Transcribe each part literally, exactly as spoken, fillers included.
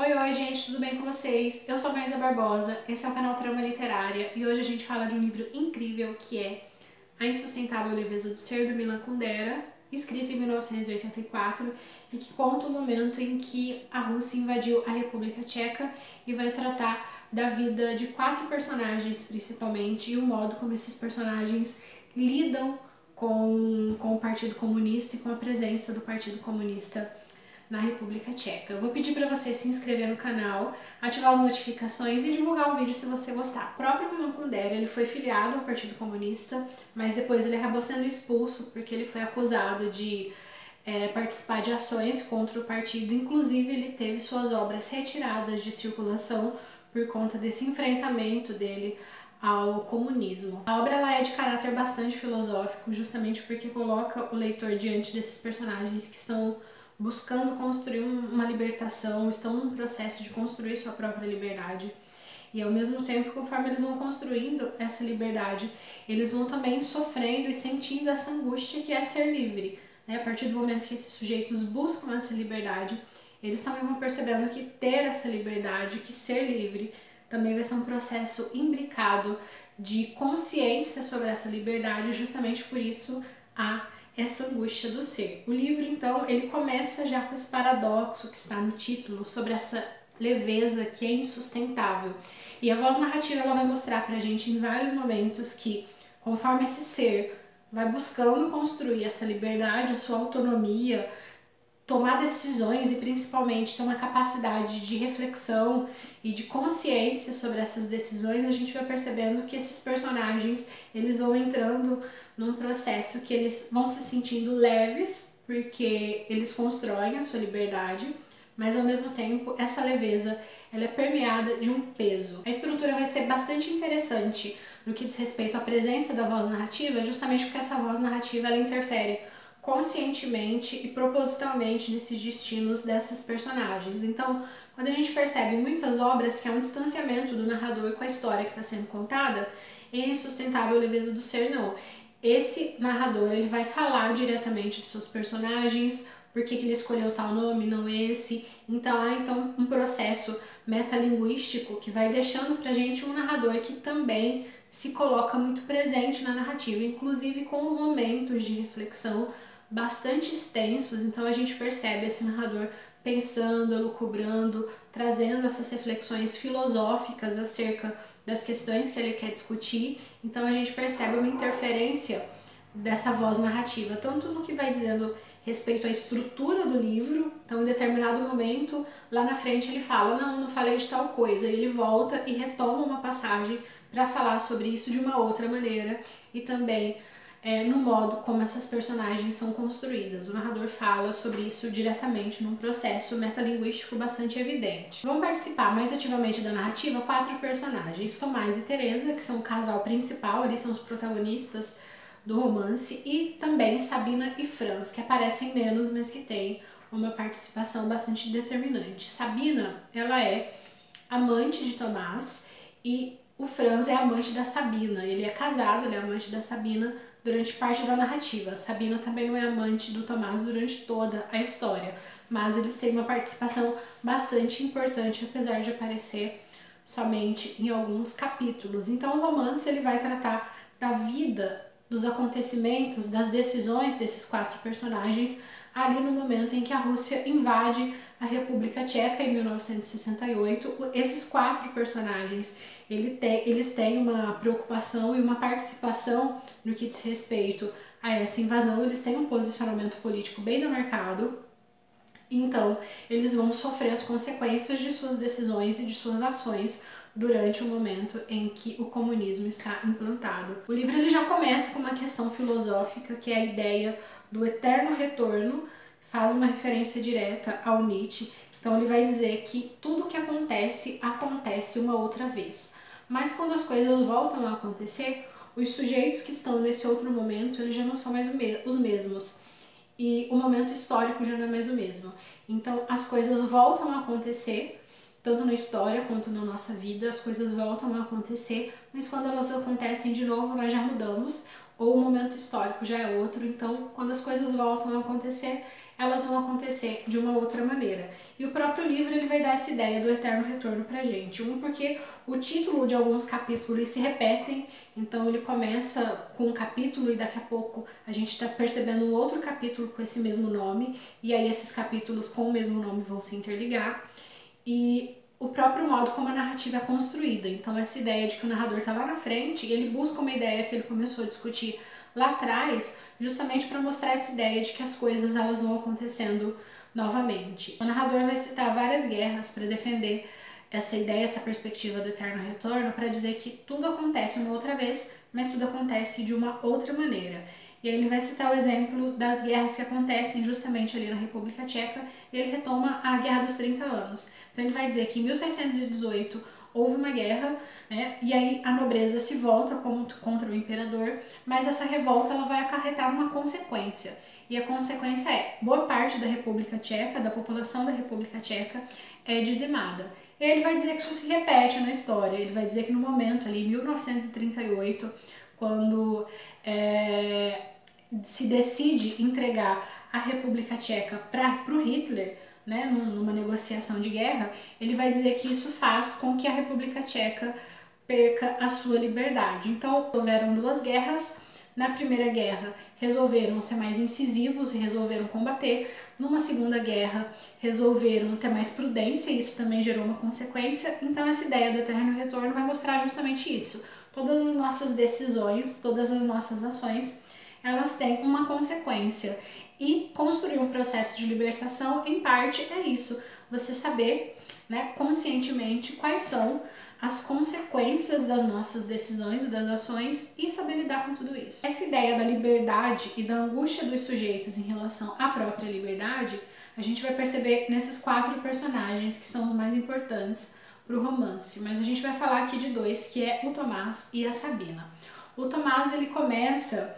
Oi, oi, gente, tudo bem com vocês? Eu sou a Maísa Barbosa, esse é o canal Trama Literária e hoje a gente fala de um livro incrível que é A Insustentável Leveza do Ser, do Milan Kundera, escrito em mil novecentos e oitenta e quatro e que conta o momento em que a Rússia invadiu a República Tcheca e vai tratar da vida de quatro personagens, principalmente, e o modo como esses personagens lidam com, com o Partido Comunista e com a presença do Partido Comunista na República Tcheca. Eu vou pedir para você se inscrever no canal, ativar as notificações e divulgar o vídeo se você gostar. O próprio Milan Kundera, ele foi filiado ao Partido Comunista, mas depois ele acabou sendo expulso porque ele foi acusado de é, participar de ações contra o partido. Inclusive, ele teve suas obras retiradas de circulação por conta desse enfrentamento dele ao comunismo. A obra ela é de caráter bastante filosófico, justamente porque coloca o leitor diante desses personagens que estão buscando construir uma libertação, estão num processo de construir sua própria liberdade. E ao mesmo tempo, conforme eles vão construindo essa liberdade, eles vão também sofrendo e sentindo essa angústia que é ser livre. Né? A partir do momento que esses sujeitos buscam essa liberdade, eles também vão percebendo que ter essa liberdade, que ser livre, também vai ser um processo imbricado de consciência sobre essa liberdade, justamente por isso a essa angústia do ser. O livro, então, ele começa já com esse paradoxo que está no título, sobre essa leveza que é insustentável. E a voz narrativa ela vai mostrar pra gente em vários momentos que, conforme esse ser vai buscando construir essa liberdade, a sua autonomia, tomar decisões e principalmente ter uma capacidade de reflexão e de consciência sobre essas decisões, a gente vai percebendo que esses personagens eles vão entrando num processo que eles vão se sentindo leves, porque eles constroem a sua liberdade, mas ao mesmo tempo essa leveza ela é permeada de um peso. A estrutura vai ser bastante interessante no que diz respeito à presença da voz narrativa, justamente porque essa voz narrativa ela interfere conscientemente e propositalmente nesses destinos dessas personagens. Então, quando a gente percebe em muitas obras que há um distanciamento do narrador com a história que está sendo contada, em Insustentável Leveza do Ser, não. Esse narrador ele vai falar diretamente de seus personagens, por que ele escolheu tal nome, não esse. Então há então um processo metalinguístico que vai deixando pra gente um narrador que também se coloca muito presente na narrativa, inclusive com momentos de reflexão bastante extensos. Então a gente percebe esse narrador pensando, elucubrando, trazendo essas reflexões filosóficas acerca das questões que ele quer discutir. Então a gente percebe uma interferência dessa voz narrativa, tanto no que vai dizendo respeito à estrutura do livro. Então em determinado momento, lá na frente ele fala, não, não falei de tal coisa, e ele volta e retoma uma passagem para falar sobre isso de uma outra maneira, e também é, no modo como essas personagens são construídas. O narrador fala sobre isso diretamente num processo metalinguístico bastante evidente. Vão participar mais ativamente da narrativa quatro personagens, Tomás e Teresa, que são o casal principal, eles são os protagonistas do romance, e também Sabina e Franz, que aparecem menos, mas que têm uma participação bastante determinante. Sabina, ela é amante de Tomás e o Franz é amante da Sabina. Ele é casado, ele é amante da Sabina durante parte da narrativa. A Sabina também não é amante do Tomás durante toda a história, mas eles têm uma participação bastante importante, apesar de aparecer somente em alguns capítulos. Então o romance ele vai tratar da vida, dos acontecimentos, das decisões desses quatro personagens ali no momento em que a Rússia invade a República Tcheca em mil novecentos e sessenta e oito. Esses quatro personagens ele tem, eles têm uma preocupação e uma participação no que diz respeito a essa invasão. Eles têm um posicionamento político bem demarcado, então eles vão sofrer as consequências de suas decisões e de suas ações durante o momento em que o comunismo está implantado. O livro ele já começa com uma questão filosófica, que é a ideia do eterno retorno, faz uma referência direta ao Nietzsche. Então ele vai dizer que tudo que acontece, acontece uma outra vez. Mas quando as coisas voltam a acontecer, os sujeitos que estão nesse outro momento, eles já não são mais os mesmos. E o momento histórico já não é mais o mesmo. Então as coisas voltam a acontecer, tanto na história quanto na nossa vida, as coisas voltam a acontecer, mas quando elas acontecem de novo, nós já mudamos, ou o momento histórico já é outro. Então, quando as coisas voltam a acontecer, elas vão acontecer de uma outra maneira. E o próprio livro ele vai dar essa ideia do eterno retorno pra gente. Um, porque o título de alguns capítulos se repetem, então ele começa com um capítulo e daqui a pouco a gente está percebendo um outro capítulo com esse mesmo nome, e aí esses capítulos com o mesmo nome vão se interligar. E o próprio modo como a narrativa é construída. Então essa ideia de que o narrador está lá na frente, ele busca uma ideia que ele começou a discutir lá atrás, justamente para mostrar essa ideia de que as coisas elas vão acontecendo novamente. O narrador vai citar várias guerras para defender essa ideia, essa perspectiva do eterno retorno, para dizer que tudo acontece uma outra vez, mas tudo acontece de uma outra maneira. E aí ele vai citar o exemplo das guerras que acontecem justamente ali na República Tcheca, e ele retoma a Guerra dos trinta anos. Então ele vai dizer que em mil seiscentos e dezoito houve uma guerra, né, e aí a nobreza se volta contra o imperador, mas essa revolta ela vai acarretar uma consequência. E a consequência é, boa parte da República Tcheca, da população da República Tcheca, é dizimada. E ele vai dizer que isso se repete na história, ele vai dizer que no momento ali, em mil novecentos e trinta e oito, quando é, se decide entregar a República Tcheca para o Hitler, né, numa negociação de guerra, ele vai dizer que isso faz com que a República Tcheca perca a sua liberdade. Então, houveram duas guerras. Na primeira guerra, resolveram ser mais incisivos e resolveram combater. Numa segunda guerra, resolveram ter mais prudência e isso também gerou uma consequência. Então, essa ideia do eterno retorno vai mostrar justamente isso. Todas as nossas decisões, todas as nossas ações, elas têm uma consequência. E construir um processo de libertação, em parte, é isso. Você saber, né, conscientemente quais são as consequências das nossas decisões e das ações e saber lidar com tudo isso. Essa ideia da liberdade e da angústia dos sujeitos em relação à própria liberdade, a gente vai perceber nesses quatro personagens que são os mais importantes para o romance. Mas a gente vai falar aqui de dois, que é o Tomás e a Sabina. O Tomás, ele começa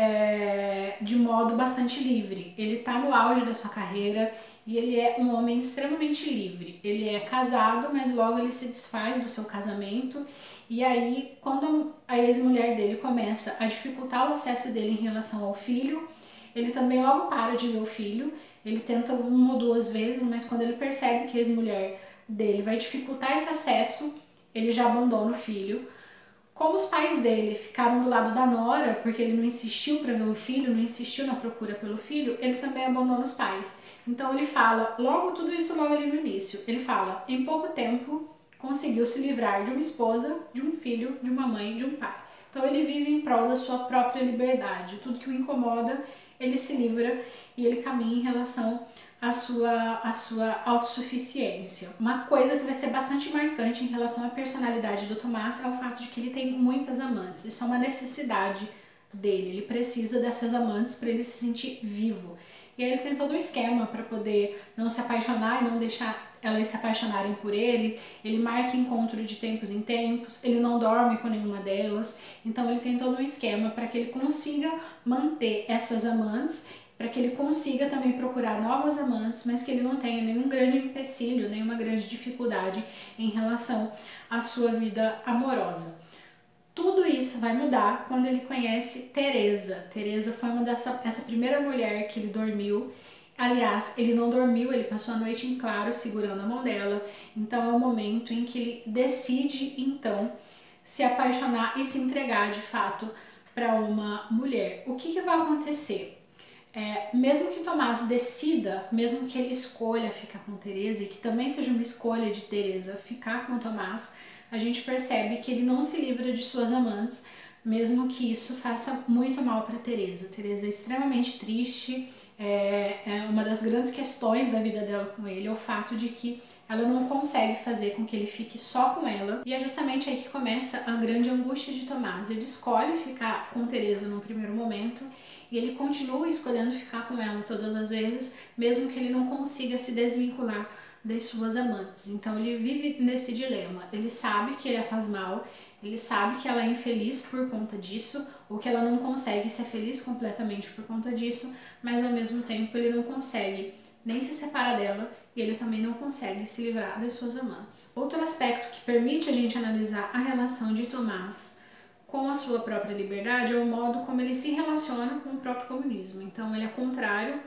é, de modo bastante livre. Ele está no auge da sua carreira, e ele é um homem extremamente livre. Ele é casado, mas logo ele se desfaz do seu casamento. E aí, quando a ex-mulher dele começa a dificultar o acesso dele em relação ao filho, ele também logo para de ver o filho. Ele tenta uma ou duas vezes, mas quando ele percebe que a ex-mulher dele vai dificultar esse acesso, ele já abandona o filho. Como os pais dele ficaram do lado da nora, porque ele não insistiu para ver o filho, não insistiu na procura pelo filho, ele também abandona os pais. Então ele fala, logo tudo isso logo ali no início, ele fala, em pouco tempo conseguiu se livrar de uma esposa, de um filho, de uma mãe e de um pai. Então ele vive em prol da sua própria liberdade, tudo que o incomoda, ele se livra e ele caminha em relação à sua, à sua autossuficiência. Uma coisa que vai ser bastante marcante em relação à personalidade do Tomás é o fato de que ele tem muitas amantes, isso é uma necessidade dele, ele precisa dessas amantes para ele se sentir vivo. E aí ele tem todo um esquema para poder não se apaixonar e não deixar elas se apaixonarem por ele. Ele marca encontro de tempos em tempos, ele não dorme com nenhuma delas. Então ele tem todo um esquema para que ele consiga manter essas amantes, para que ele consiga também procurar novas amantes, mas que ele não tenha nenhum grande empecilho, nenhuma grande dificuldade em relação à sua vida amorosa. Tudo isso vai mudar quando ele conhece Teresa. Teresa foi uma dessa essa primeira mulher que ele dormiu. Aliás, ele não dormiu, ele passou a noite em claro segurando a mão dela. Então é o momento em que ele decide então se apaixonar e se entregar de fato para uma mulher. O que, que vai acontecer? É, mesmo que Tomás decida, mesmo que ele escolha ficar com Teresa e que também seja uma escolha de Teresa ficar com Tomás, a gente percebe que ele não se livra de suas amantes, mesmo que isso faça muito mal para Teresa. Teresa é extremamente triste, é, é uma das grandes questões da vida dela com ele, é o fato de que ela não consegue fazer com que ele fique só com ela, e é justamente aí que começa a grande angústia de Tomás. Ele escolhe ficar com Teresa no primeiro momento, e ele continua escolhendo ficar com ela todas as vezes, mesmo que ele não consiga se desvincular das suas amantes. Então ele vive nesse dilema, ele sabe que ele a faz mal, ele sabe que ela é infeliz por conta disso, ou que ela não consegue ser feliz completamente por conta disso, mas ao mesmo tempo ele não consegue nem se separar dela e ele também não consegue se livrar das suas amantes. Outro aspecto que permite a gente analisar a relação de Tomás com a sua própria liberdade é o modo como ele se relaciona com o próprio comunismo. Então ele é contrário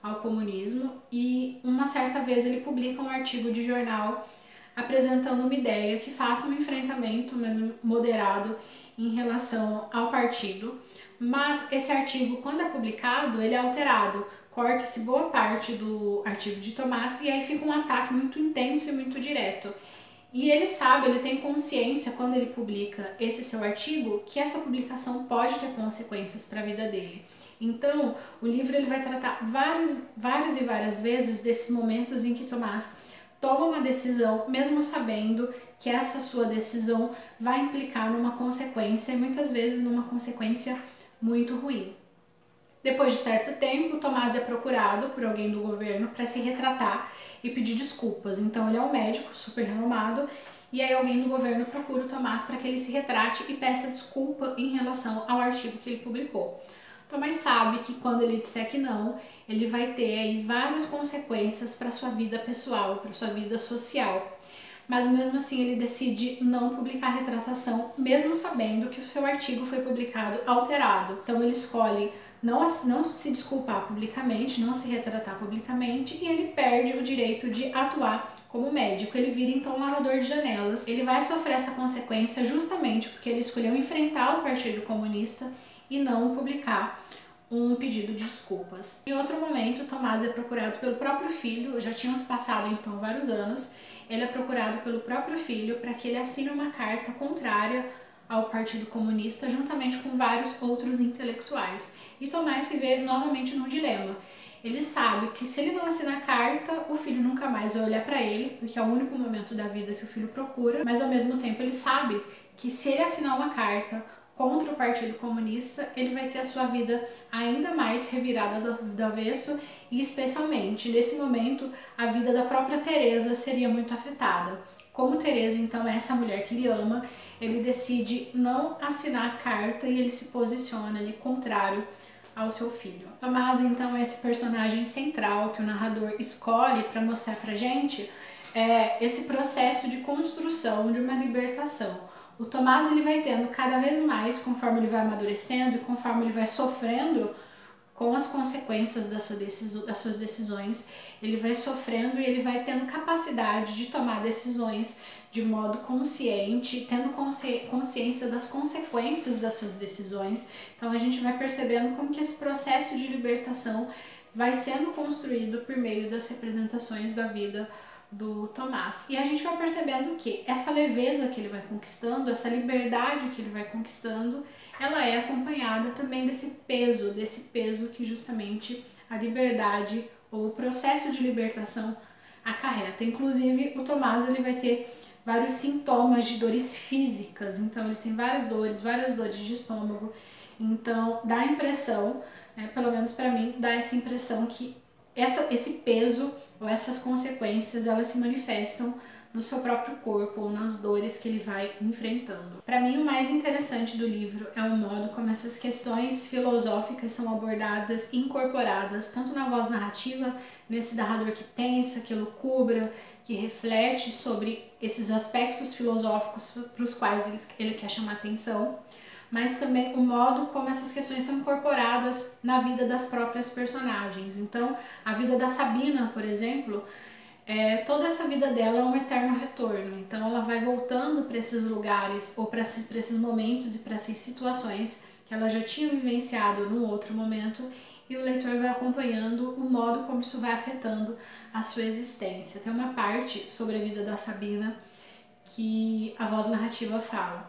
ao comunismo, e uma certa vez ele publica um artigo de jornal apresentando uma ideia que faça um enfrentamento mais moderado em relação ao partido, mas esse artigo, quando é publicado, ele é alterado, corta-se boa parte do artigo de Tomás e aí fica um ataque muito intenso e muito direto. E ele sabe, ele tem consciência, quando ele publica esse seu artigo, que essa publicação pode ter consequências para a vida dele. Então, o livro ele vai tratar várias, várias e várias vezes desses momentos em que Tomás toma uma decisão, mesmo sabendo que essa sua decisão vai implicar numa consequência, e muitas vezes numa consequência muito ruim. Depois de certo tempo, Tomás é procurado por alguém do governo para se retratar e pedir desculpas. Então ele é um médico super renomado e aí alguém do governo procura o Tomás para que ele se retrate e peça desculpa em relação ao artigo que ele publicou. Tomás sabe que quando ele disser que não, ele vai ter aí várias consequências para sua vida pessoal, para sua vida social. Mas mesmo assim ele decide não publicar a retratação, mesmo sabendo que o seu artigo foi publicado alterado. Então ele escolhe não, não se desculpar publicamente, não se retratar publicamente, e ele perde o direito de atuar como médico. Ele vira então lavador de janelas. Ele vai sofrer essa consequência justamente porque ele escolheu enfrentar o Partido Comunista e não publicar um pedido de desculpas. Em outro momento, Tomás é procurado pelo próprio filho, já tinham se passado então vários anos, ele é procurado pelo próprio filho para que ele assine uma carta contrária ao Partido Comunista, juntamente com vários outros intelectuais. E Tomás se vê novamente num dilema. Ele sabe que se ele não assinar a carta, o filho nunca mais vai olhar para ele, porque é o único momento da vida que o filho procura, mas ao mesmo tempo ele sabe que se ele assinar uma carta contra o Partido Comunista, ele vai ter a sua vida ainda mais revirada do, do avesso, e especialmente nesse momento a vida da própria Teresa seria muito afetada. Como Teresa então é essa mulher que ele ama, ele decide não assinar a carta e ele se posiciona ali contrário ao seu filho. Tomás então é esse personagem central que o narrador escolhe para mostrar pra gente é, esse processo de construção de uma libertação. O Tomás ele vai tendo cada vez mais, conforme ele vai amadurecendo e conforme ele vai sofrendo com as consequências da sua decisão, das suas decisões, ele vai sofrendo e ele vai tendo capacidade de tomar decisões de modo consciente, tendo consci, consciência das consequências das suas decisões. Então a gente vai percebendo como que esse processo de libertação vai sendo construído por meio das representações da vida do Tomás. E a gente vai percebendo que essa leveza que ele vai conquistando, essa liberdade que ele vai conquistando, ela é acompanhada também desse peso, desse peso que justamente a liberdade ou o processo de libertação acarreta. Inclusive, o Tomás ele vai ter vários sintomas de dores físicas, então ele tem várias dores, várias dores de estômago. Então, dá a impressão, né, pelo menos para mim, dá essa impressão que essa, esse peso ou essas consequências, elas se manifestam no seu próprio corpo ou nas dores que ele vai enfrentando. Para mim, o mais interessante do livro é o modo como essas questões filosóficas são abordadas e incorporadas, tanto na voz narrativa, nesse narrador que pensa, que elucubra, que reflete sobre esses aspectos filosóficos para os quais ele quer chamar atenção, mas também o modo como essas questões são incorporadas na vida das próprias personagens. Então, a vida da Sabina, por exemplo, é, toda essa vida dela é um eterno retorno. Então, ela vai voltando para esses lugares ou para esses, para esses momentos e para essas situações que ela já tinha vivenciado num outro momento, e o leitor vai acompanhando o modo como isso vai afetando a sua existência. Tem uma parte sobre a vida da Sabina que a voz narrativa fala: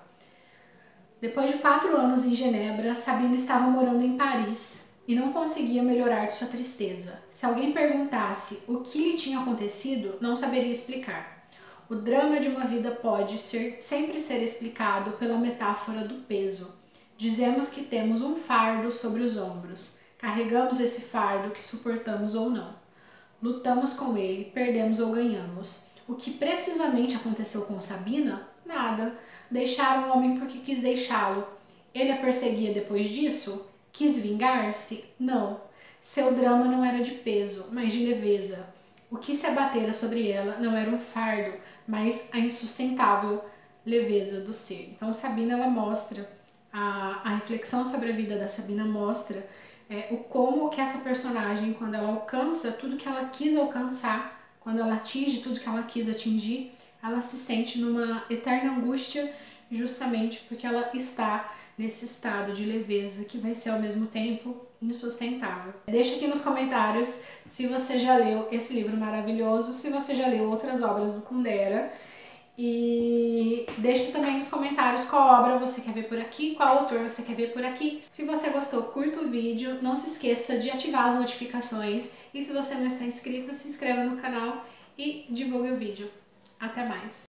depois de quatro anos em Genebra, Sabina estava morando em Paris e não conseguia melhorar de sua tristeza. Se alguém perguntasse o que lhe tinha acontecido, não saberia explicar. O drama de uma vida pode ser, sempre ser explicado pela metáfora do peso. Dizemos que temos um fardo sobre os ombros. Carregamos esse fardo que suportamos ou não. Lutamos com ele, perdemos ou ganhamos. O que precisamente aconteceu com Sabina? Nada. Deixaram o homem porque quis deixá-lo. Ele a perseguia depois disso? Quis vingar-se? Não. Seu drama não era de peso, mas de leveza. O que se abatera sobre ela não era um fardo, mas a insustentável leveza do ser. Então Sabina, ela mostra, a, a reflexão sobre a vida da Sabina mostra é, o como que essa personagem, quando ela alcança tudo que ela quis alcançar, quando ela atinge tudo que ela quis atingir, ela se sente numa eterna angústia, justamente porque ela está nesse estado de leveza que vai ser ao mesmo tempo insustentável. Deixa aqui nos comentários se você já leu esse livro maravilhoso, se você já leu outras obras do Kundera, e deixa também nos comentários qual obra você quer ver por aqui, qual autor você quer ver por aqui. Se você gostou, curta o vídeo, não se esqueça de ativar as notificações, e se você não está inscrito, se inscreva no canal e divulgue o vídeo. Até mais!